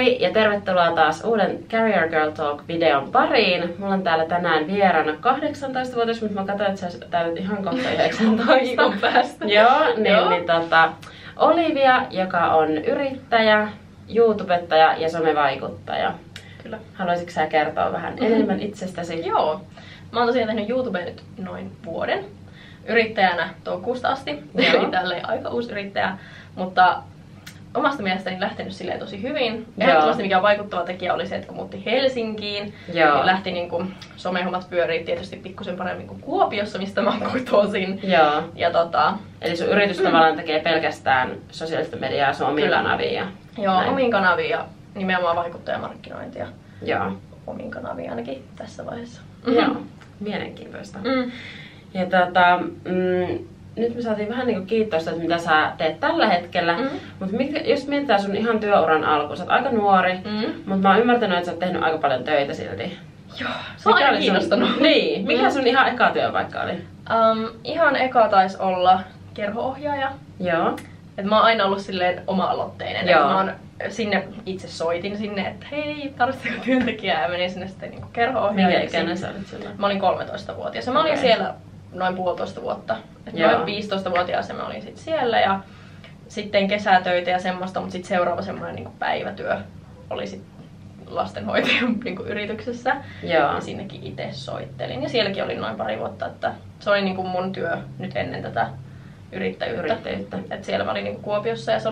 Moi ja tervetuloa taas uuden Career Girl Talk-videon pariin. Mulla on täällä tänään vieraana 18-vuotias, mutta mä katsoin, että sä täytät ihan kohta 19. Viikon päästä. Joo, Olivia, joka on yrittäjä, YouTubettaja ja somevaikuttaja. Kyllä. Haluaisitko sä kertoa vähän enemmän itsestäsi? Joo. Mä oon tosiaan tehnyt YouTubea nyt noin vuoden. Yrittäjänä toukokuusta asti. Eli tälleen aika uusi yrittäjä. Mutta omasta mielestäni lähtenyt silleen tosi hyvin. Ehdottomasti mikä vaikuttava tekijä oli se, että kun muutti Helsinkiin, niin lähti niinku somehommat pyörii tietysti pikkusen paremmin kuin Kuopiossa, mistä mä kotoisin. Joo. Ja eli sun yritys tavallaan tekee pelkästään sosiaalista mediaa sun omiin kanaviin. Joo, omiin kanaviin ja nimenomaan vaikuttajamarkkinointia. Joo. Omiin kanaviin ainakin tässä vaiheessa. Joo, mielenkiintoista. Ja nyt me saatiin vähän niinku kiitosta, että mitä sä teet tällä hetkellä. Mutta jos mietitään sun ihan työuran alkuun, sä oot aika nuori, mutta mä oon ymmärtänyt, että sä oot tehnyt aika paljon töitä silti. Joo, se on aika kiinnostanut. Niin, mikä sun ihan eka työpaikka oli? Ihan eka taisi olla kerho-ohjaaja. Joo. Et mä oon aina ollut silleen oma-aloitteinen. Joo. Mä oon sinne itse soitin sinne, että hei, tarvitsetko työntekijää, ja menin sinne sitten niinku kerho-ohjaajaksi. Minkä ikäinen sä olit silloin? Mä olin 13-vuotias ja mä olin siellä noin 1,5 vuotta. Noin 15-vuotiaassa mä olin sit siellä ja sitten kesätöitä ja semmoista, mutta sitten seuraava semmoinen niinku päivätyö oli sit lastenhoitajan niinku yrityksessä. Joo. Ja sinnekin itse soittelin ja sielläkin oli noin pari vuotta, että se oli niinku mun työ nyt ennen tätä yrittäjyyttä. Et siellä mä olin niinku Kuopiossa ja se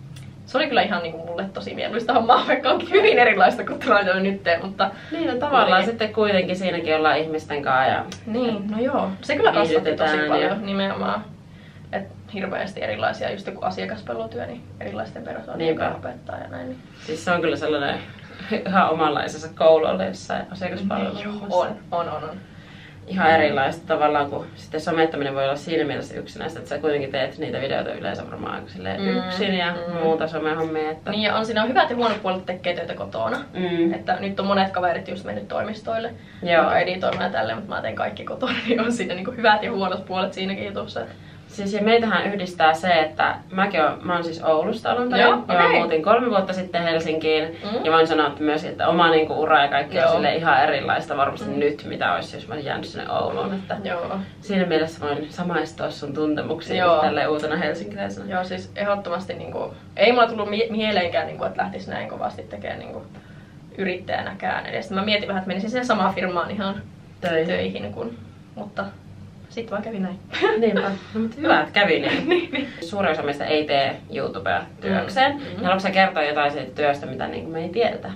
oli kyllä ihan niinku mulle tosi mieluista hommaa, vaikka onkin hyvin erilaista kuin tämä nyt teen, mutta niin, no tavallaan sitten kuitenkin siinäkin ollaan ihmisten kanssa ja niin, no joo. Se kyllä kasvatti tosi paljon nimenomaan. Et hirveästi erilaisia, just joku asiakaspalvelutyö, niin erilaisten persoonien kanssa opettaa ja näin. Siis se on kyllä sellainen ihan omanlaisensa koulu olla jossain asiakaspalvelussa. On. Ihan erilaista tavallaan, kun sitten somettaminen voi olla siinä mielessä yksinäistä, että sä kuitenkin teet niitä videoita yleensä varmaan yksin ja muuta somehommia. Että niin ja siinä on hyvät ja huonot puolet tekee töitä kotona. Että nyt on monet kaverit just mennyt toimistoille editoimaan ja tälleen, mutta mä teen kaikki kotona, niin on siinä niinku hyvät ja huonot puolet siinäkin jutussa. Siis ja meitähän yhdistää se, että mä oon siis Oulusta alun perin. Mä muutin 3 vuotta sitten Helsinkiin. Ja voin sanoa että myös, että oma niinku ura ja kaikki on sille ihan erilaista varmasti nyt, mitä olisi, jos mä olisin jäänyt sinne Ouluun. Että siinä mielessä voin samaistua sun tuntemuksiin tälleen uutena helsinkiläisenä. Joo, siis ehdottomasti niinku, ei mulla tullut mieleenkään, niinku, että lähtis näin kovasti tekemään niinku, yrittäjänäkään edes. Mä mietin vähän, että menisin siihen samaan firmaan ihan töihin, mutta sitten vaan kävi näin. Niinpä. No, mutta hyvä, että kävi niin. Suurin osa meistä ei tee YouTubea työkseen. Ja haluatko sä kertoa jotain siitä työstä, mitä niinku me ei tiedetä?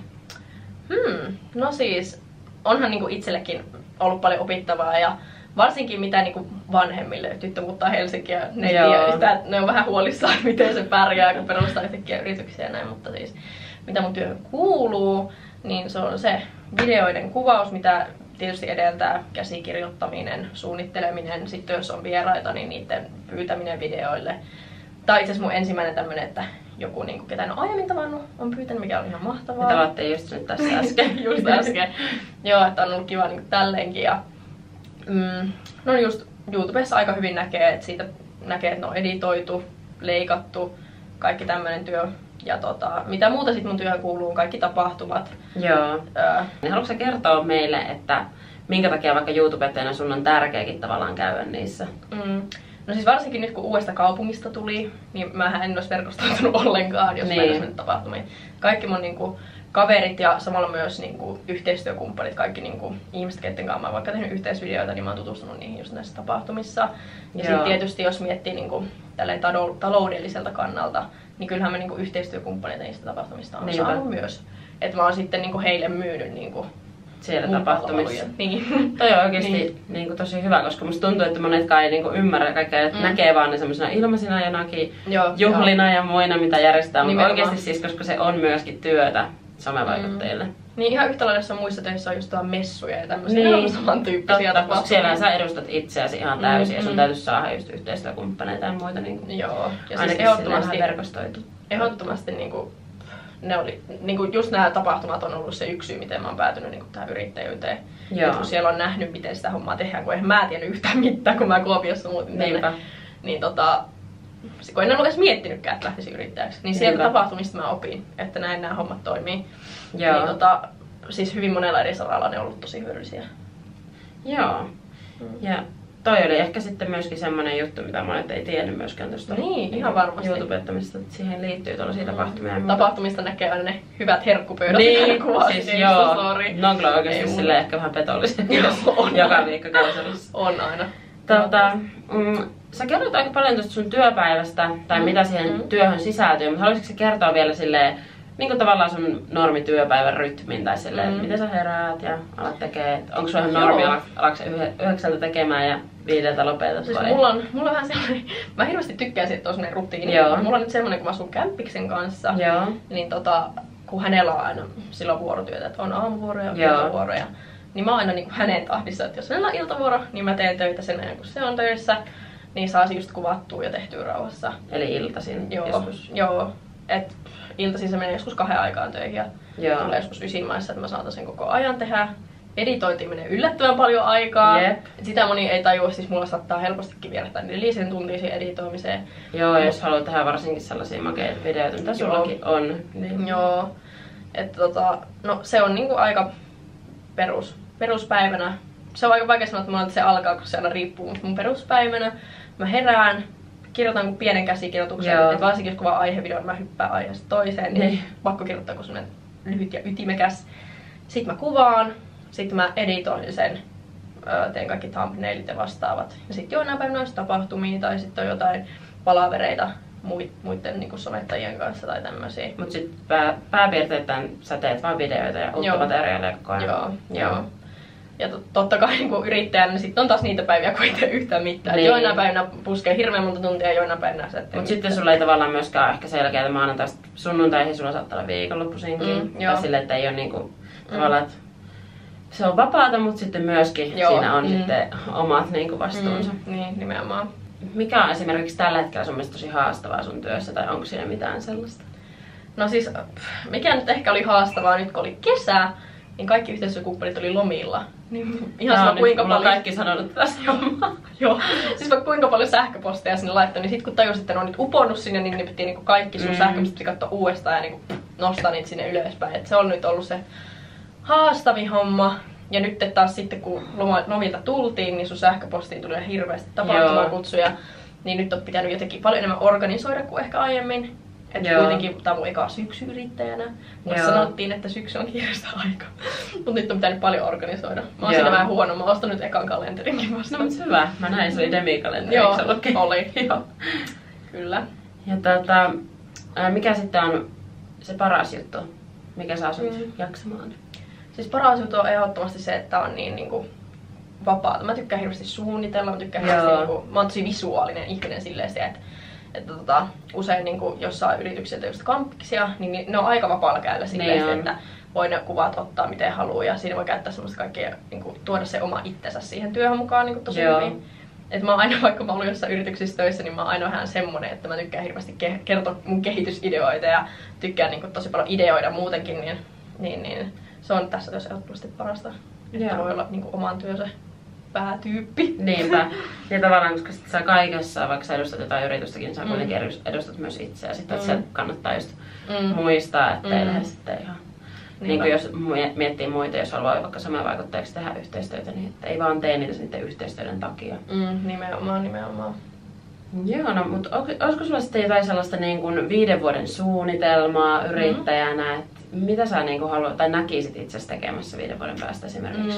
No siis, onhan niinku itsellekin ollut paljon opittavaa ja varsinkin mitä niinku vanhemmille. Tyttö muuttaa Helsinkiä ja ne ei tiedä sitä, ne on vähän huolissaan, miten se pärjää, kun perustaa yhtäkkiä yrityksiä ja näin. Mutta siis, mitä mun työhön kuuluu, niin se on se videoiden kuvaus, mitä tietysti edeltää käsikirjoittaminen, suunnitteleminen, sitten jos on vieraita, niin niiden pyytäminen videoille. Tai itse asiassa mun ensimmäinen tämmönen, että joku niinku, ketä en ole aiemmin tavannut, on pyytänyt, mikä on ihan mahtavaa. Me tavattiin just nyt tässä äsken. Just äsken. Joo, että on ollut kiva niinku tälleenkin. Ja, no just YouTubessa aika hyvin näkee, että siitä näkee, että ne on editoitu, leikattu, kaikki tämmönen työ. Ja mitä muuta sitten mun työhön kuuluu, kaikki tapahtumat. Joo. Haluatko sä kertoa meille, että minkä takia vaikka YouTubettajana sun on tärkeäkin tavallaan käydä niissä? No siis varsinkin nyt kun uudesta kaupungista tuli, niin mähän en olisi verkostoitunut ollenkaan, jos meillä olisi tapahtumiin. Kaikki mun niinku kaverit ja samalla myös niinku yhteistyökumppanit, kaikki niinku ihmiset, keiden kanssa mä oon vaikka tehnyt yhteisvideoita, niin mä oon tutustunut niihin just näissä tapahtumissa. Ja sitten tietysti jos miettii niinku tälleen taloudelliselta kannalta, niin kyllähän mä niinku yhteistyökumppaneita niistä tapahtumista on saanut myös. Että mä oon sitten niinku heille myynyt niinku siellä tapahtumissa. Niin. Toi on oikeesti niinku tosi hyvä, koska musta tuntuu, että monetkaan ei niinku ymmärrä kaikkea, näkee vaan ne semmosena ilmaisina jonakin juhlina ja muina, mitä järjestetään. Mutta oikeesti siis, koska se on myöskin työtä somevaikuttajille. Niin ihan yhtä lailla muissa töissä on just messuja ja tämmöisiä ihan samantyyppisiä tapahtumia. Siellä sä edustat itseäsi ihan täysin ja sun täytyy saada just yhteistyökumppaneita ja muita niinku. Joo. Ja ainakin siis ehdottomasti verkostoitu. Ehdottomasti niinku ne oli niinku just nämä tapahtumat on ollut se yksi syy, miten mä oon päätynyt niinku tähän yrittäjyyteen. Et kun siellä on nähnyt, miten sitä hommaa tehdään, kun eihän mä tiennyt yhtään mitään, kun mä Kuopiossa muutin tänne. Niin kun en ollut edes miettinytkään, että lähtisi yrittäjäksi, niin sieltä tapahtumista mä opin, että näin nämä hommat toimii. Joo. Niin siis hyvin monella eri saralla ne on ollut tosi hyödyllisiä. Joo. Ja toi oli ehkä sitten myöskin semmoinen juttu, mitä monet ei tiennyt myöskään tuosta ihan varmasti YouTubettamista, että siihen liittyy tuollaisia tapahtumia. Tapahtumista näkee aina ne hyvät herkkupöydät. Niin, siis joo. Ne on kyllä oikeasti silleen ehkä vähän petollisia. Joka viikko käytännössä. On aina. Sä kerroit aika paljon tuosta sun työpäivästä, tai mitä siihen työhön sisältyy, mutta haluaisitko sä kertoa vielä silleen, niin kuin tavallaan sun normityöpäivän rytmin, tai silleen, miten sä heräät ja alat tekee, onko sulla ihan normi, alatko sä 9 tekemään ja 5 lopetat siis vai? Mulla on vähän sellainen, mä hirveästi tykkään siitä, että on sellainen rutiini. Mulla on nyt semmoinen, kun mä asun kämppiksen kanssa, niin kun hänellä on aina silloin vuorotyötä, että on aamuvuoroja ja iltavuoroja, niin mä oon aina niin kuin hänen tahdissa, että jos hänellä on iltavuoro, niin mä teen töitä sen ajan, kun se on töissä, niin saa just kuvattua ja tehtyä rauhassa. Eli iltaisin joskus? Joo. Et iltaisin se menee joskus 2 aikaan töihin ja tulee joskus 9 maissa, että mä saatan sen koko ajan tehdä. Editointiin menee yllättävän paljon aikaa. Sitä moni ei tajua, siis mulla saattaa helpostikin vierähtää 4 tuntia siihen editoimiseen. Joo, jos haluat tehdä varsinkin sellaisia makeita videoita, mitä sullakin on. Niin. Joo. No se on niinku aika peruspäivänä. Se on aika vaikea sanoa, että mulla se alkaa, kun se aina riippuu, mutta mun peruspäivänä mä herään, kirjoitan pienen käsikirjoituksen, että varsinkin jos kuvaa aihevideo, niin mä hyppään aiheesta toiseen, niin pakko kirjoittaa kun semmonen lyhyt ja ytimekäs. Sitten mä kuvaan, sitten mä editoin sen, teen kaikki thumbnailit ja vastaavat. Ja sitten joinain päivänä on tapahtumia tai sitten on jotain palavereita muiden niin somettajien kanssa tai tämmösiä. Mut sit pääpiirteittäin sä teet vaan videoita ja uutta materiaalia koko ajan. Joo. Ja totta kai niin yrittäjänä niin sitten on taas niitä päiviä, kun ei tee yhtään mitään. Niin. Joinain päivinä puskee hirveän monta tuntia ja joinain päivinä se Mutta sitten sulla ei tavallaan myöskään ehkä selkeää maanantaista sunnuntaihin, sulla saattaa olla viikonloppuisinkin. Tai silleen, että ei ole niinku tavallaan, että se on vapaata, mutta sitten myöskin siinä on sitten omat niinku vastuunsa. Niin, nimenomaan. Mikä on esimerkiksi tällä hetkellä sun mielestä tosi haastavaa sun työssä, tai onko siinä mitään sellaista? No siis, mikä nyt ehkä oli haastavaa nyt kun oli kesä, niin kaikki yhteistyökumppanit oli lomilla. Niin ihan sama kuinka paljon... kaikki sanonut tästä hommaa. Joo. Siis vaikka kuinka paljon sähköposteja sinne laittoi, niin sit kun tajusit, että ne on nyt uponnut sinne, niin ne piti niinku kaikki sun sähköpostit katsoa uudestaan ja niinku nostaa niitä sinne ylöspäin. Et se on nyt ollut se haastavin homma. Ja nyt taas sitten kun lomilta tultiin, niin sun sähköpostiin tuli hirveästi tapahtumakutsuja. Niin nyt on pitänyt jotenkin paljon enemmän organisoida kuin ehkä aiemmin. Että kuitenkin tämä on mun eka syksy yrittäjänä. Mulle sanottiin, että syksy on kiireistä aika. Mutta nyt on pitänyt paljon organisoida. Mä oon siinä vähän huono. Mä oon ostanut ekan kalenterinkin vasta. No mutta hyvä. Mä näin, se oli demikalenteri. Joo, oli. Kyllä. Ja mikä sitten on se paras juttu? Mikä saa sut jaksamaan? Siis paras juttu on ehdottomasti se, että on niin vapaata. Mä tykkään hirveästi suunnitella. Mä tykkään hirveästi, mä oon tosi visuaalinen ihminen silleen se, että usein niin jossain yrityksiltä just kampiksia, niin ne on aika vapaalla käydä silleen, että voi ne kuvat ottaa miten haluaa ja siinä voi käyttää semmoista kaikkea, niin tuoda se oma itsensä siihen työhön mukaan niin tosi hyvin. Että mä oon aina, vaikka mä oon jossain yrityksissä töissä, niin mä oon aina vähän semmonen, että mä tykkään hirveästi kertoa mun kehitysideoita ja tykkään niin tosi paljon ideoida muutenkin, niin se on tässä työssä ehdottomasti parasta, että voi olla niin oman työnsä päätyyppi. Niinpä. Ja tavallaan, koska sit sä kaikessa, vaikka sä edustat jotain yritystäkin, niin sä kuitenkin edustat myös itseä. Sitten että se kannattaa just muistaa, ettei lähde sitten ihan... Niin kuin jos miettii muita, jos haluaa vaikka somevaikuttajaksi tehdä yhteistyötä, niin että ei vaan tee niitä niiden yhteistyöiden takia. Nimenomaan. Joo, no mutta olisiko sulla sitten jotain sellaista niin kuin 5 vuoden suunnitelmaa yrittäjänä, että mitä sä niin kuin haluat, tai näkisit itsestä tekemässä 5 vuoden päästä esimerkiksi?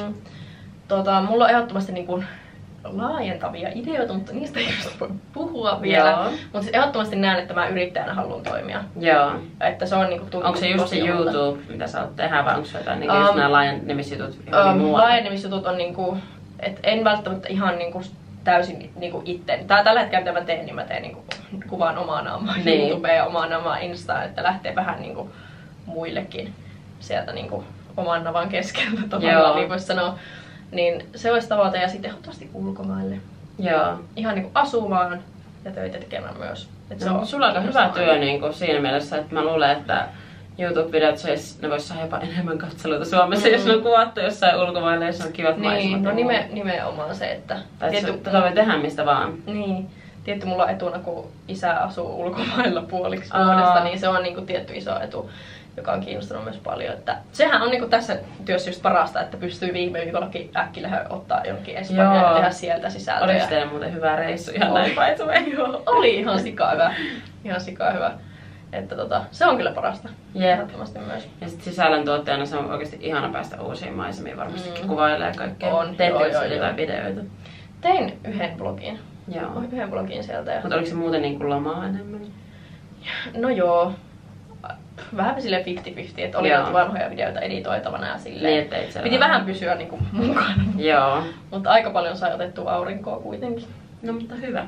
Mulla on ehdottomasti niin kuin laajentavia ideoita, mutta niistä ei voi puhua vielä. Mutta siis ehdottomasti näen, että mä yrittäjänä haluan toimia. Joo. Että se on niinku onko se just se YouTube, mitä sä oot tehdä, vai onko se jotain just nämä laajenemisjutut laajenemisjutut on niinku, et en välttämättä ihan niinku täysin niinku itse. Tällä hetkellä mitä mä teen, niin mä teen niinku kuvaan omaa naamaa YouTubeen ja omaa naamaa Instaan, että lähtee vähän niinku muillekin sieltä niinku oman navan keskeltä tavallaan, niin vois sanoa. Niin se olisi tavoite ja sitten ehdottomasti ulkomaille. Joo. Ihan niinku asumaan ja töitä tekemään myös. Sulla on aika hyvä työ niinku siinä mielessä, että mä luulen, että YouTube-videot ne vois saada jopa enemmän katseluita Suomessa, jos ne on kuvattu jossain ulkomaille, jos on kivat maisemat. No nimenomaan se, että... Tätä voi tehdä mistä vaan. Niin. tietty mulla on etuna, kun isä asuu ulkomailla puoliksi vuodesta, niin se on niinku tietty iso etu, joka on kiinnostanut myös paljon. Että sehän on niinku tässä työssä just parasta, että pystyy viime viikollakin äkkiä ottaa jonkin Espanjaan ja tehdä sieltä sisältöjä. Oliko teillä muuten hyvä reissu ihan näin paitsuun? Joo, oli ihan sikaa hyvä. Ihan sikaa hyvä. Että se on kyllä parasta. Ehdottomasti myös. Ja sit sisällöntuottajana se on oikeasti ihana päästä uusiin maisemiin varmastikin kuvailee kaikkea. Teetkö jotain videoita? Tein yhden blogin. Joo. Yhden blogin sieltä. Ja... Mutta oliko se muuten niin kuin lomaa enemmän? No joo. Vähän silleen 50-50, että oli vanhoja videoita editoitavana ja silleen. Niin, piti vähän pysyä niinku mukana. Joo. Mutta aika paljon sai otettua aurinkoa kuitenkin. No mutta hyvä.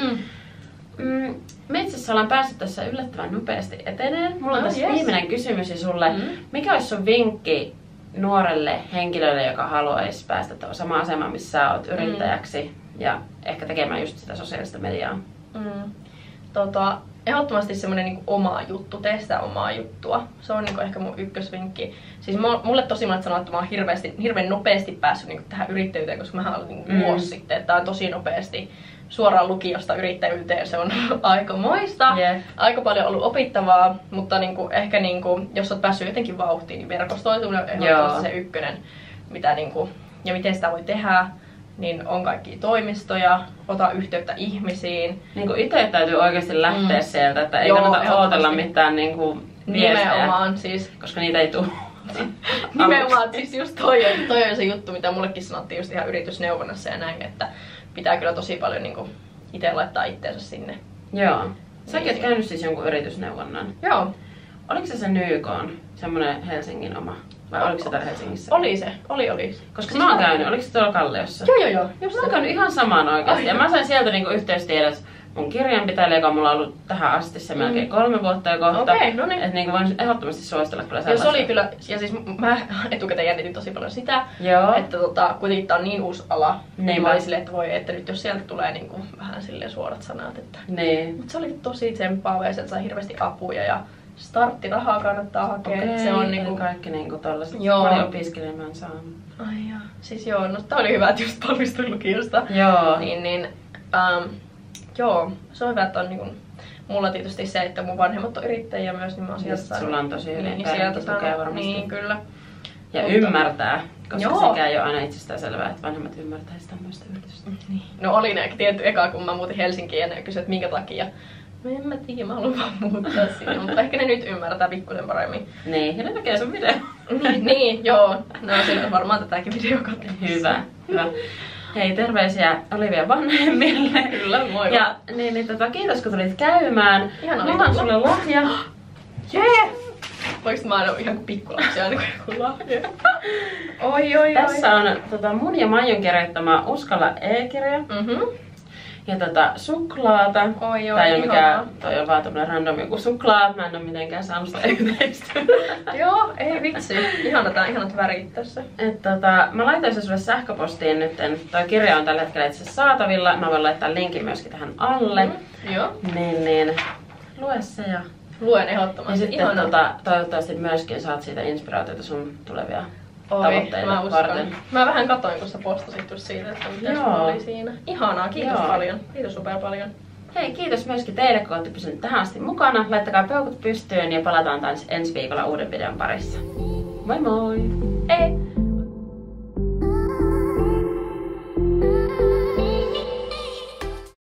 Me itse asiassa ollaan päässyt tässä yllättävän nopeasti eteneen. Mulla on tässä viimeinen kysymys sulle. Mikä olisi sun vinkki nuorelle henkilölle, joka haluaisi päästä samaan asemaan, missä sä oot yrittäjäksi ja ehkä tekemään just sitä sosiaalista mediaa? Ehdottomasti semmoinen niinku oma juttu, tee sitä omaa juttua. Se on niinku ehkä mun ykkösvinkki. Siis mulle tosi monet sanoo, että mä oon hirveän nopeasti päässyt niinku tähän yrittäjyyteen, koska mä olin niinku vuosi sitten. Että tää on tosi nopeasti suoraan lukiosta yrittäjyyteen. Se on aika moista. Aika paljon ollut opittavaa, mutta niinku, ehkä niinku, jos oot päässyt jotenkin vauhtiin, niin verkostoituminen on ehdottomasti se ykkönen. Mitä niinku, ja miten sitä voi tehdä. Niin on kaikkia toimistoja, ota yhteyttä ihmisiin. Niin kuin itse täytyy oikeasti lähteä sieltä, että ei kannata ootella mitään niin kuin viestejä. Nimenomaan siis. Koska niitä ei tule. Nimenomaan siis just toi on se juttu, mitä mullekin sanottiin just ihan yritysneuvonnassa ja näin, että pitää kyllä tosi paljon niin kuin itse laittaa itteensä sinne. Joo. Säkin oot käynyt siis jonkun yritysneuvonnan. Joo. Oliko se Nykon, semmonen Helsingin oma? Vai oliko se täällä Helsingissä? Oli se, oli. Koska siis mä oon käynyt, oliko se tuolla Kalliossa? Joo. Mä oon käynyt ihan samaan oikeesti. Ja mä sain sieltä niinku yhteystiedot mun kirjanpitäjälle, joka mulla on ollut tähän asti se melkein 3 vuotta jo kohta. Okei, no niin. Et niinku voin ehdottomasti suositella kyllä sellaista. Ja se oli kyllä, ja siis mä etukäteen jännitin tosi paljon sitä, että kuitenkin tää on niin uusi ala. Niin mä olin silleen, että voi, että nyt jos sieltä tulee niinku vähän silleen suorat sanat, että... Niin. Mut se oli tosi tsemppaava ja sieltä sai hirveästi apuja ja starttirahaa kannattaa hakea. Okei, se on niinku kaikki niinku tollaset. Moni opiskelija mä en saanut. Ai jaa. Siis joo, no tää oli hyvä, että just valmistuin lukiosta. Joo. Joo, se on hyvä, että on niinku, mulla tietysti se, että mun vanhemmat on yrittäjiä myös, niin mä oon sieltä saanut. Sulla on tosi hyvin niin sieltä tukea varmasti. Niin, kyllä. Ja ymmärtää, koska sekään ei ole aina itsestään selvää, että vanhemmat ymmärtäisi tämmöistä yritystä. Niin. No oli ne tietty eka, kun mä muutin Helsinkiin ja ne kysyivät, että minkä takia. En mä tiedä, mä haluan vaan muuttaa sinne, mutta ehkä ne nyt ymmärtää pikkusen paremmin. Niin, ja ne näkee sun video. niin, joo. No siinä varmaan tätäkin videokatsomassa. Hyvä. Hei, terveisiä Olivia vanhemmille. Kyllä, moi. Ja kiitos kun tulit käymään. Mulla on sulle lahja. Voinko mä aina ihan kuin pikkulapsia aina kuin lahja? Oi. Tässä on mun ja Maijon kirjoittama Uskalla e-kirja. Ja suklaata. Oi, Tää ei ole mikään, toi on vaan tämmönen random joku suklaa. Mä en oo mitenkään saanut sitä yhteistä. Joo, ei vitsi. Ihanat värit tässä. Mä laitoin sen sulle sähköpostiin nyt. Toi kirja on tällä hetkellä itse saatavilla. Mä voin laittaa linkin myöskin tähän alle. Joo. Niin. Lue se ja... Luen ehdottomasti. Ja sitten toivottavasti myöskin saat siitä inspiraatiota sun tulevia tavoitteita varten. Mä vähän katoin, kun sä postasit just siitä, että mitä sulla oli siinä. Ihanaa, kiitos paljon. Kiitos super paljon. Hei, kiitos myöskin teille, kun olette pysyneet tähän asti mukana. Laittakaa peukut pystyyn ja palataan taas ensi viikolla uuden videon parissa. Moi moi! Hei!